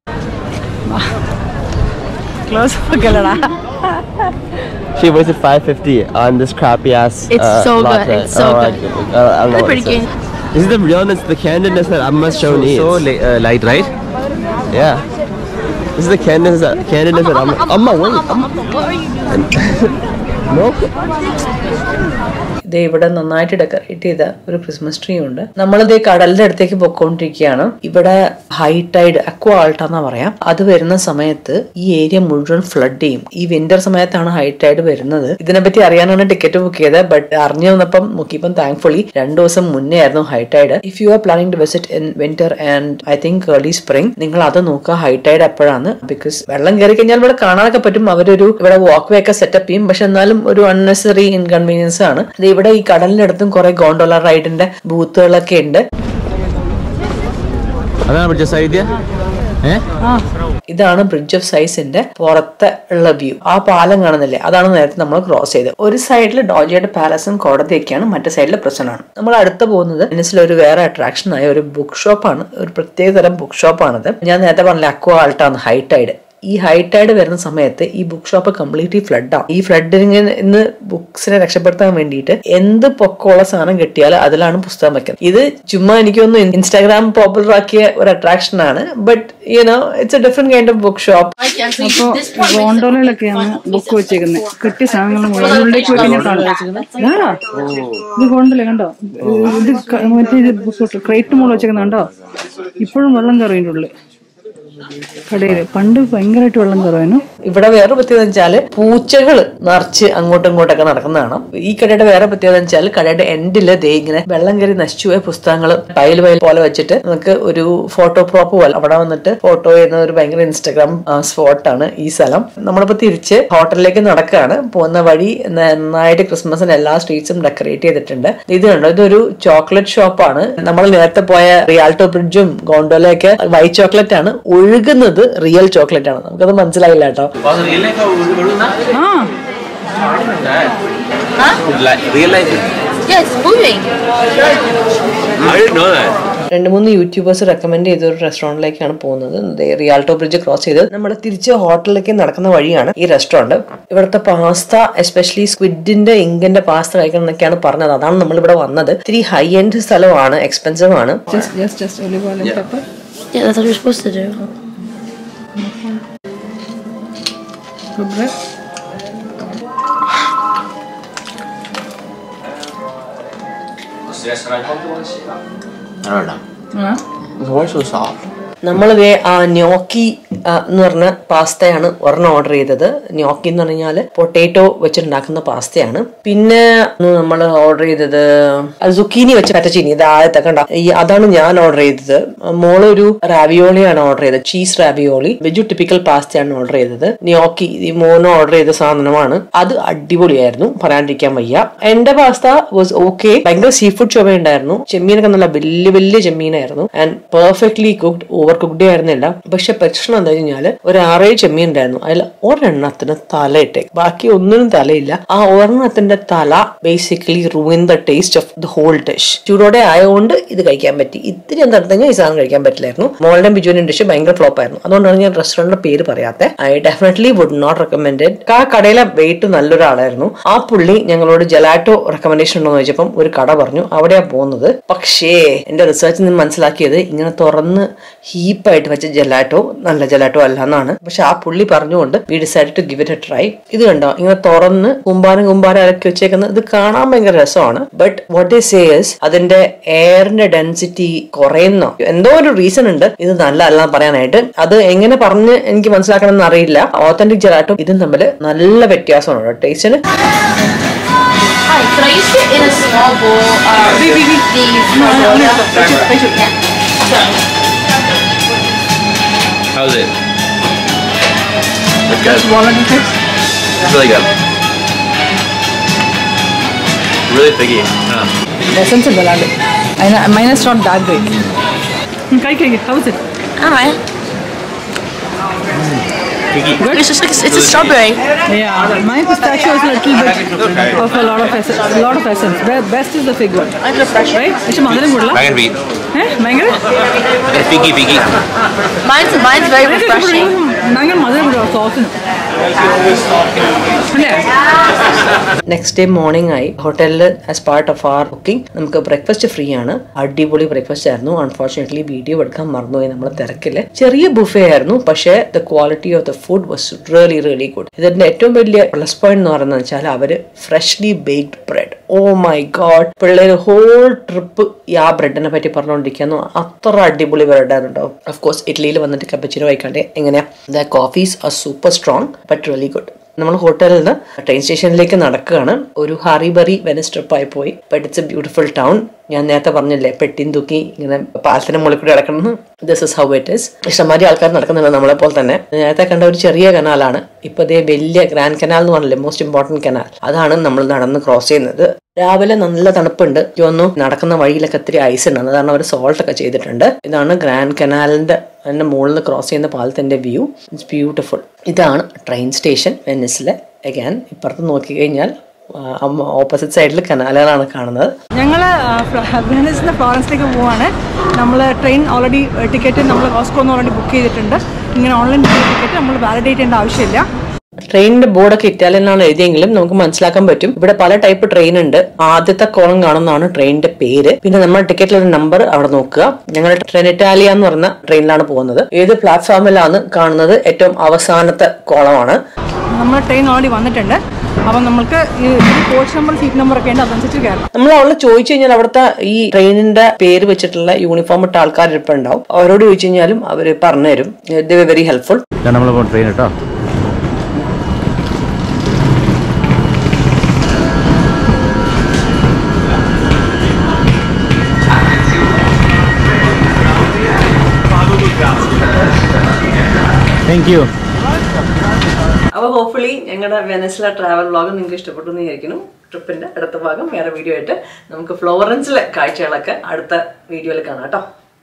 She wasted five fifty on this crappy ass. It's uh, so latte. good. It's so oh, good. I, uh, I don't know It's pretty what it says. This is the realness, the candidness that Amma show needs. So uh, light, right? Yeah. This is the candidness that candidness that Amma. Amma, wait. Amma. What are you doing? No. ഇതേ ഇവിടെ നന്നായിട്ട് decorate ചെയ്ത ഒരു Christmas tree ഉണ്ട്. നമ്മളിതേ കടലിന്റെ അടുത്തേക്ക് പൊക്കോണ്ടിരിക്കുകയാണ്. ഇവിടെ high Tide aqua ആൾട്ടാന്നാ പറയാം. അത് വരുന്ന സമയത്ത് ഈ ഏരിയ മുഴുവൻ ഫ്ലഡ് ചെയ്യും. ഈ വിന്റർ സമയത്താണ് ഹൈ ടൈഡ് വരുന്നത്. ഇതിനെപ്പറ്റി അറിയാനാണ് ടിക്കറ്റ് ബുക്ക് ചെയ്തത്. ബട്ട് അറിഞ്ഞു വന്നപ്പം നോക്കിയപ്പം താങ്ക്ഫുള്ളി രണ്ടു ദിവസം മുന്നേ ആയിരുന്നു high tide. If you are planning to visit in winter and I think early spring, നിങ്ങൾ അത് നോക്കുക ഹൈ ടൈഡ് എപ്പോഴാണ്. ബിക്കോസ് വെള്ളം കയറി കഴിഞ്ഞാൽ ഇവിടെ കാണാനൊക്കെ പറ്റും. അവരൊരു ഇവിടെ വാക്ക് വേ ഒക്കെ സെറ്റപ്പ് ചെയ്യും. പക്ഷെ എന്നാലും ഒരു അൺനെസറി ഇൻകൺവീനിയൻസ് ആണ്. ഇവിടെ ഈ കടലിന്റെ അടുത്തും കുറെ ഗോണ്ടോള റൈഡിന്റെ ബൂത്തുകളൊക്കെ ഉണ്ട്. ഇതാണ് ബ്രിഡ്ജ് ഓഫ് സൈസിന്റെ പുറത്തെ ഉള്ള വ്യൂ. ആ പാലം കാണുന്നില്ലേ, അതാണ് നേരത്തെ നമ്മൾ ക്രോസ് ചെയ്തത്. ഒരു സൈഡിൽ ഡോജയുടെ പാലസും കോടതിയൊക്കെയാണ്, മറ്റേ സൈഡിൽ പ്രസനാണ്. നമ്മൾ അടുത്ത് പോകുന്നത് വെനീസിലെ ഒരു വേറെ അട്രാക്ഷൻ ആയ ഒരു ബുക്ക് ഷോപ്പാണ്. ഒരു പ്രത്യേക തരം ബുക്ക് ഷോപ്പാണിത്. ഞാൻ നേരത്തെ പറഞ്ഞില്ല അക്വ ആൾട്ടാണ് ഹൈ ടൈഡ്. ഈ ഹൈ ടൈഡ് വരുന്ന സമയത്ത് ഈ ബുക്ക് ഷോപ്പ് കംപ്ലീറ്റ്ലി ഫ്ലഡ് ആവും. ഈ ഫ്ലഡിന് ഇന്ന് ബുക്സിനെ രക്ഷപ്പെടുത്താൻ വേണ്ടിയിട്ട് എന്ത് പൊക്കമുള്ള സാധനം കിട്ടിയാലും അതിലാണ് പുസ്തകം വെക്കുന്നത്. ഇത് ചുമ്മാ എനിക്കൊന്ന് ഇൻസ്റ്റാഗ്രാം പോപ്പുലർ ആക്കിയ ഒരു അട്രാക്ഷൻ ആണ്. But you know it's a different kind of book shop. അപ്പോൾ ഗോണ്ടോലയിലൊക്കെയാണ് ബുക്ക് വെച്ചേക്കുന്നത്. കിട്ടിയ സാധനങ്ങൾ മുകളിലേക്ക് പോയി കഴിഞ്ഞാൽ കാണാം. ഇത് ഗോണ്ടോല കണ്ടോ, ഇത് മറ്റേ ഇത് ബുക്ക് ക്രേറ്റ് മുകളിൽ വെച്ചേക്കുന്ന കണ്ടോ. ഇപ്പോഴും വെള്ളം കയറിയതിൻ്റെ ഉള്ളിൽ കടയില് പണ്ട് ഭയങ്കരമായിട്ട് വെള്ളം കയറുവാനും. ഇവിടെ വേറെ പ്രത്യേകത വെച്ചാല് പൂച്ചകൾ നിറച്ച് അങ്ങോട്ടും ഇങ്ങോട്ടൊക്കെ നടക്കുന്നതാണ്. ഈ കടയുടെ വേറെ പ്രത്യേകത വെച്ചാൽ കടയുടെ എൻഡില് ദേ ഇങ്ങനെ വെള്ളം കയറി നശിച്ചുപോയ പുസ്തകങ്ങൾ ടൈൽ വയൽ പോലെ വെച്ചിട്ട് നമുക്ക് ഒരു ഫോട്ടോ പ്രോപ്പ് പോലെ അവിടെ വന്നിട്ട് ഫോട്ടോ ചെയ്യുന്ന ഒരു ഭയങ്കര ഇൻസ്റ്റാഗ്രാം സ്പോട്ടാണ് ഈ സ്ഥലം. നമ്മളിപ്പോ തിരിച്ച് ഹോട്ടലിലേക്ക് നടക്കുകയാണ്. പോകുന്ന വഴി നന്നായിട്ട് ക്രിസ്മസിന് എല്ലാ സ്ട്രീറ്റ്സും ഡെക്കറേറ്റ് ചെയ്തിട്ടുണ്ട്. ഇത് കണ്ടോ, ഇതൊരു ചോക്ലേറ്റ് ഷോപ്പാണ്. നമ്മൾ നേരത്തെ പോയ റിയാൾട്ടോ ബ്രിഡ്ജും ഗോണ്ടോലയൊക്കെ വൈറ്റ് ചോക്ലേറ്റ് ആണ്, ഒഴുകുന്നത് റിയൽ ചോക്ലേറ്റ് ആണ്. നമുക്കത് മനസ്സിലായില്ല കേട്ടോ. ആ Huh? Like real life. Yeah, it's moving. I didn't know that. രണ്ട് മൂന്ന് യൂട്യൂബേഴ്സ് റെക്കമെൻഡ് ചെയ്ത ഒരു റെസ്റ്റോറൻറ്റിലേക്കാണ് പോകുന്നത്. റിയാൽട്ടോ ബ്രിഡ്ജ് ക്രോസ് ചെയ്ത് നമ്മൾ തിരിച്ച് ഹോട്ടലിലേക്ക് നടക്കുന്ന വഴിയാണ് ഈ റെസ്റ്റോറൻറ്റ്. ഇവിടുത്തെ പാസ്ത എസ്പെഷ്യലി സ്ക്വിഡിന്റെ ഇങ്കിന്റെ പാസ്ത കഴിക്കണം എന്നൊക്കെയാണ് പറഞ്ഞത്. അതാണ് നമ്മൾ ഇവിടെ വന്നത്. ഇത്തിരി ഹൈ എൻഡ് സ്ഥലമാണ്, എക്സ്പെൻസീവ് ആണ്. Just, just, just olive oil and pepper. Yeah, that's what you're supposed to do. Good bread. I don't know. Huh? Why so soft? നമ്മൾ ആ ന്യോക്കി എന്ന് പറഞ്ഞ പാസ്തയാണ് ഒരെണ്ണം ഓർഡർ ചെയ്തത്. ന്യോക്കി എന്ന് പറഞ്ഞാൽ പൊട്ടേറ്റോ വെച്ചുണ്ടാക്കുന്ന പാസ്തയാണ്. പിന്നെ നമ്മൾ ഓർഡർ ചെയ്തത് സുക്കീനി വെച്ച് ഫെറ്റച്ചീനി, ഇത് ആദ്യത്തെ കണ്ട ഈ അതാണ് ഞാൻ ഓർഡർ ചെയ്തത്. മോളൊരു റാവിയോളിയാണ് ഓർഡർ ചെയ്തത്, ചീസ് റാവിയോളി. വെജു ടിപ്പിക്കൽ പാസ്തയാണ് ഓർഡർ ചെയ്തത്. ന്യോക്കി ഈ മോനോ ഓർഡർ ചെയ്ത സാധനമാണ്. അത് അടിപൊളിയായിരുന്നു, പറയാണ്ടിരിക്കാൻ വയ്യ. എന്റെ പാസ്ത വാസ് ഓക്കെ. ഭയങ്കര സീ ഫുഡ് ചുവയുണ്ടായിരുന്നു. ചെമ്മീനൊക്കെ നല്ല വലിയ വലിയ ചെമ്മീനായിരുന്നു and perfectly cooked. Over cooked ആയിരുന്നില്ല. പക്ഷെ പ്രശ്നം എന്താ കഴിഞ്ഞാല് ഒരു ആറേഴ് ചെമ്മീൻ ഉണ്ടായിരുന്നു. അതിൽ ഒരെണ്ണത്തിന് തല ഇട്ടേക്ക്, ബാക്കി ഒന്നിനും തലയില്ല. ആ ഒരെണ്ണത്തിന്റെ തല basically ruin the taste of the whole dish. ചൂടോടെ ആയതുകൊണ്ട് ഇത് കഴിക്കാൻ പറ്റി. ഇത്തിരി എന്താ ഈ സാധനം കഴിക്കാൻ പറ്റില്ലായിരുന്നു. മോളുടെ ബിജുവിന്റെ ഡിഷ് ഭയങ്കര ഫ്ലോപ്പ് ആയിരുന്നു. അതുകൊണ്ടാണ് ഞാൻ റെസ്റ്റോറന്റിന്റെ പേര് പറയാത്തെ. I definitely would not recommend. ആ കടയിലെ വെയിറ്റ് നല്ലൊരാളായിരുന്നു. ആ പുള്ളി ഞങ്ങളോട് ജലാറ്റോ റെക്കമെൻഡേഷൻ ഉണ്ടോ എന്ന് ചോദിച്ചപ്പം ഒരു കട പറഞ്ഞു, അവിടെയാ പോകുന്നത്. പക്ഷേ എന്റെ റിസർച്ചിൽ നിന്ന് മനസ്സിലാക്കിയത് ഇങ്ങനെ തുറന്ന് ഹീപ്പായിട്ട് വെച്ച ജലാറ്റോ നല്ല ജലാറ്റോ അല്ല എന്നാണ്. പക്ഷെ ആ പുള്ളി പറഞ്ഞുകൊണ്ട് we decide to give it a try. ഇത് കണ്ടോ, ഇങ്ങനെ തുറന്ന് കുമ്പാരം കുമ്പാരം ഇറക്കി വെച്ചേക്കുന്നത്. ഇത് കാണാൻ ഭയങ്കര രസമാണ്. But what they say is അതിന്റെ എയറിന്റെ ഡെൻസിറ്റി കുറയുന്നോ എന്തോ ഒരു റീസൺ ഉണ്ട് ഇത് നല്ല അല്ല പറയാനായിട്ട്. അത് എങ്ങനെ പറഞ്ഞ് എനിക്ക് മനസ്സിലാക്കണം എന്ന് അറിയില്ല. ഓത്തന്റിക് ജലാറ്റോ ഇതും തമ്മിൽ നല്ല വ്യത്യാസമാണ് ടേസ്റ്റിന്. Hi, can I use it in a small bowl? Uh, Wait, wait, wait. these No, no, no, no. Margola? Patient, patient. Yeah. How's it? It's good. Just walnut and chips. It's really good. Really figgy. Yeah. The essence is valid. I know, mine is not that great. Okay, okay, how is it? Alright. Figgy. It's just like it's a strawberry. Yeah, my pistachio is a little bit of a lot of essence. A lot of essence. Be- Best is the fig one, I'm refreshing. right? It's mother good la. I can beat. Eh, mango. It's figgy, figgy. Mine's mine's very refreshing. Mango mother good sauce. Next day morning ആയി. ഹോട്ടലിൽ as part of our booking നമുക്ക് breakfast free ആണ്. അടിപൊളി breakfast ആയിരുന്നു. Unfortunately video എടുക്കാൻ മറന്നുപോയി നമ്മളെ തിരക്കില്. ചെറിയ ബുഫേ ആയിരുന്നു, പക്ഷേ the quality of the food was really really good. ഇതിന്റെ ഏറ്റവും വലിയ പ്ലസ് പോയിന്റ് എന്ന് പറയുന്നത് വെച്ചാൽ അവര് freshly baked bread. Oh my god, പിള്ളേര് ഹോൾ ട്രിപ്പ് ഈ ആ ബ്രെഡിനെ പറ്റി പറഞ്ഞുകൊണ്ടിരിക്കുന്നു. അത്ര അടിപൊളി ബ്രെഡാണ് കേട്ടോ. ഓഫ് കോഴ്സ് ഇറ്റലിയിൽ വന്നിട്ട് കപ്പച്ചിനോ വായിക്കാണ്ട് എങ്ങനെയാ the coffees are super strong but really good. നമ്മൾ ഹോട്ടലിൽ നിന്ന് ട്രെയിൻ സ്റ്റേഷനിലേക്ക് നടക്കുകയാണ്. ഒരു ഹറിബറി വെനസ് ട്രിപ്പായി പോയി. But it's a beautiful town. ഞാൻ നേരത്തെ പറഞ്ഞില്ലേ പെട്ടിൻ തൂക്കി ഇങ്ങനെ പാലത്തിന്റെ മുകളിൽ കൂടി നടക്കണം. This is how it is. ഇഷ്ടംമാതിരി ആൾക്കാർ നടക്കുന്നുണ്ട് നമ്മളെ പോലെ തന്നെ. നേരത്തെ കണ്ട ഒരു ചെറിയ കനാലാണ്. ഇപ്പൊ ഇതേ വലിയ ഗ്രാൻഡ് കനാൽ എന്ന് പറഞ്ഞില്ലേ, മോസ്റ്റ് ഇമ്പോർട്ടന്റ് കനാൽ, അതാണ് നമ്മൾ നടന്ന് ക്രോസ് ചെയ്യുന്നത്. രാവിലെ നല്ല തണുപ്പുണ്ട്. തോന്നുന്നു നടക്കുന്ന വഴിയിലൊക്കെ ഒത്തിരി ഐസ് ഉണ്ട്. അതാണ് അവർ സോൾട്ട് ഒക്കെ ചെയ്തിട്ടുണ്ട്. ഇതാണ് ഗ്രാൻഡ് കനാലിന്റെ അതിന്റെ മുകളിൽ നിന്ന് ക്രോസ് ചെയ്യുന്ന പാലത്തിന്റെ വ്യൂ. It's beautiful. ഇതാണ് ട്രെയിൻ സ്റ്റേഷൻ വെനീസിലെ. അഗൈൻ ഇപ്പുറത്ത് നോക്കിക്കഴിഞ്ഞാൽ ഓപ്പോസിറ്റ് സൈഡിൽ കനാലുകളാണ് കാണുന്നത്. ഞങ്ങൾ വെനീസിൽ ഫ്ലോറൻസിലേക്ക് പോവാണ്. നമ്മൾ ട്രെയിൻ ഓൾറെഡി ടിക്കറ്റ് നമ്മൾ കോസ്കോന്ന് ഓൾറെഡി ബുക്ക് ചെയ്തിട്ടുണ്ട്. ഇങ്ങനെ ഓൺലൈൻ ടിക്കറ്റ് നമ്മൾ വാലിഡേറ്റ് ചെയ്യേണ്ട ആവശ്യമില്ല. ട്രെയിനിന്റെ ബോർഡൊക്കെ ഇറ്റാലിയനാണ് എഴുതിയെങ്കിലും നമുക്ക് മനസ്സിലാക്കാൻ പറ്റും. ഇവിടെ പല ടൈപ്പ് ട്രെയിൻ ഉണ്ട്. ആദ്യത്തെ കോളം കാണുന്നതാണ് ട്രെയിനിന്റെ പേര്. പിന്നെ നമ്മുടെ ടിക്കറ്റിലൊരു നമ്പർ അവിടെ നോക്കുക. ഞങ്ങൾ ട്രെയിൻ ഇറ്റാലിയ എന്ന് പറഞ്ഞ ട്രെയിനിലാണ് പോകുന്നത്. ഏത് പ്ലാറ്റ്ഫോമിലാണ് കാണുന്നത് ഏറ്റവും അവസാനത്തെ കോളമാണ്. നമ്മൾ ട്രെയിൻ ഓൾറെഡി വന്നിട്ടുണ്ട്. അപ്പം നമുക്ക് ഈ കോച്ച് നമ്പർ സീറ്റ് നമ്പർ ഒക്കെ ഉണ്ട്, അതനുസരിച്ച് കയറണം. നമ്മൾ അവിടെ ചോദിച്ചു കഴിഞ്ഞാൽ അവിടുത്തെ ഈ ട്രെയിനിന്റെ പേര് വെച്ചിട്ടുള്ള യൂണിഫോം ഇട്ട ആൾക്കാർ ഇപ്പം ഉണ്ടാവും. അവരോട് ചോദിച്ചു കഴിഞ്ഞാലും അവർ പറഞ്ഞുതരും. They very helpful. നമ്മൾ ട്രെയിൻ കേട്ടോ. Thank you. അപ്പോൾ ഹോപ്പ്ഫുള്ളി ഞങ്ങളുടെ വെനീസിലെ ട്രാവൽ വ്ളോഗ് നിങ്ങൾക്ക് ഇഷ്ടപ്പെട്ടു എന്ന് വിചാരിക്കുന്നു. ട്രിപ്പിന്റെ അടുത്ത ഭാഗം വേറെ വീഡിയോ ആയിട്ട് നമുക്ക് ഫ്ലോറൻസിലെ കാഴ്ചകളൊക്കെ അടുത്ത വീഡിയോയിൽ കാണാം കേട്ടോ.